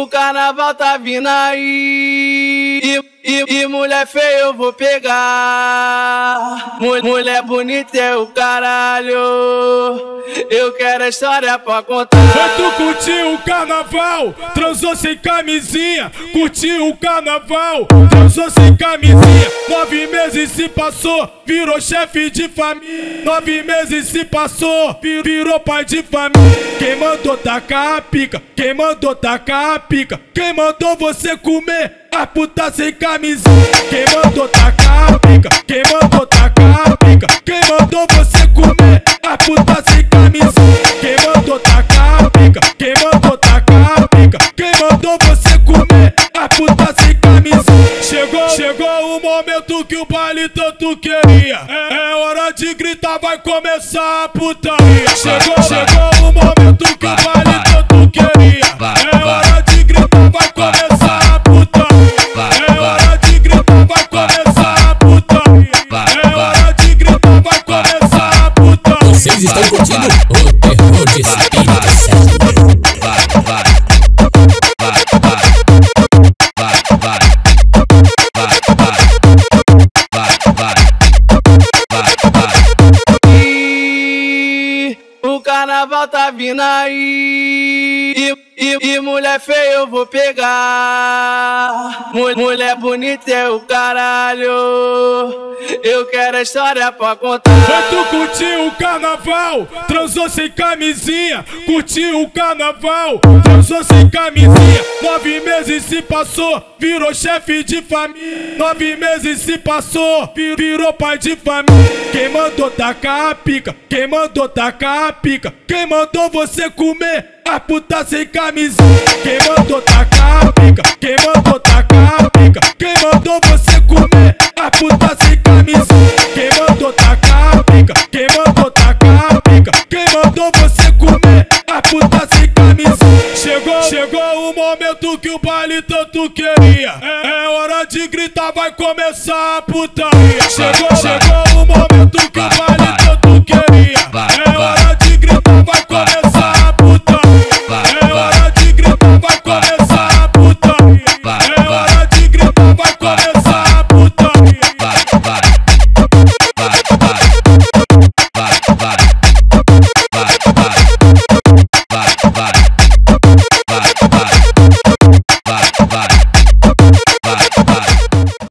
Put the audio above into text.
O carnaval tá vindo aí e mulher feia eu vou pegar. Mulher bonita é o caralho, eu quero a história pra contar. Foi tu curtiu o carnaval, transou sem camisinha. Curtiu o carnaval, transou sem camisinha. 9 meses se passou, virou chefe de família. 9 meses se passou, virou pai de família. Quem mandou tacar a pica? Quem mandou tacar a pica? Quem mandou você comer a puta sem camisinha? Quem mandou tacar a pica? Quem mandou tacar a pica? Quem mandou você comer a puta sem camisinha? Quem mandou tacar a pica? Quem mandou tacar a pica? Quem mandou você comer a puta sem camisinha? Chegou o momento que o baile tanto queria. É hora de gritar, vai começar a putaria. Chegou o momento que o baile tanto queria. É hora de gritar, vai começar a putaria. É hora de gritar, vai começar a putaria. É hora de gritar, vai começar a putaria. Vocês estão curtindo o terror de Espírito Santo. O carnaval tá vindo aí e mulher feia eu vou pegar. Mulher bonita é o caralho, eu quero a história pra contar. Foi tu curtiu o carnaval, transou sem camisinha. Curtiu o carnaval, transou sem camisinha. 9 meses se passou, virou chefe de família. 9 meses se passou, virou pai de família. Quem mandou tacar a pica? Quem mandou tacar a pica? Quem mandou você comer a puta sem camisinha? Quem mandou tacar a pica? Quem mandou tacar a pica? Quem mandou você comer a puta sem camisinha? Quem mandou tacar a pica? Quem mandou tacar a pica? Quem mandou você comer a puta sem camisinha? Chegou o momento que o baile tanto queria. É hora de gritar, vai começar a putaria. Chegou o momento que o